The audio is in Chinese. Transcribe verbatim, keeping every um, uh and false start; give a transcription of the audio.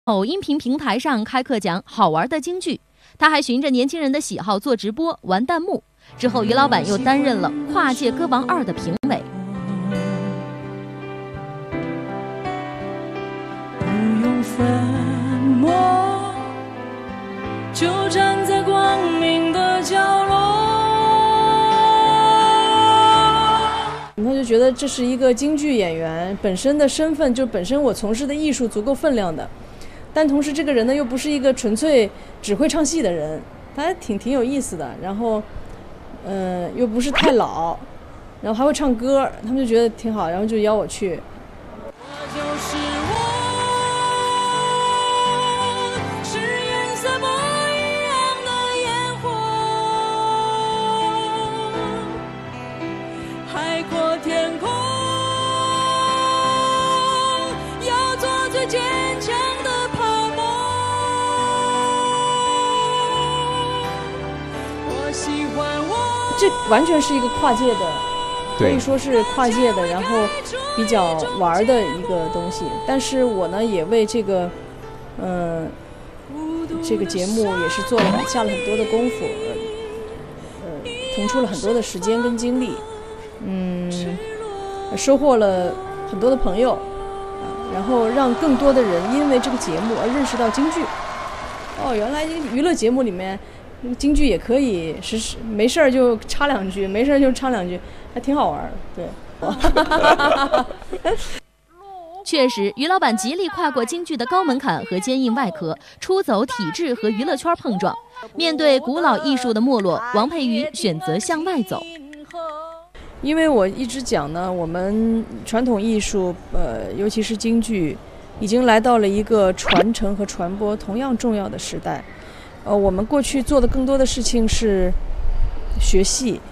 某音频平台上开课讲好玩的京剧，他还循着年轻人的喜好做直播、玩弹幕。之后，于老板又担任了《跨界歌王二》的评委。 不用粉墨，就站在光明的角落。 他就觉得这是一个京剧演员本身的身份，就本身我从事的艺术足够分量的。但同时这个人呢又不是一个纯粹只会唱戏的人，他还挺挺有意思的，然后嗯、呃、又不是太老，然后还会唱歌，他们就觉得挺好，然后就邀我去。 我就是我，是颜色不一样的烟火，海阔天空，要做最坚强的这完全是一个跨界的，可以说是跨界的，然后比较玩的一个东西。但是我呢，也为这个，嗯、呃，这个节目也是做了下了很多的功夫，呃，腾出了很多的时间跟精力，嗯，收获了很多的朋友，然后让更多的人因为这个节目而认识到京剧。哦，原来娱乐节目里面。京剧也可以，是是没事儿就插两句，没事儿就唱两句，还挺好玩的。对， 确实，于老板极力跨过京剧的高门槛和坚硬外壳，出走体制和娱乐圈碰撞。面对古老艺术的没落，王佩瑜选择向外走。 因为我一直讲呢，我们传统艺术，呃，尤其是京剧，已经来到了一个传承和传播同样重要的时代。呃，我们过去做的更多的事情是学戏，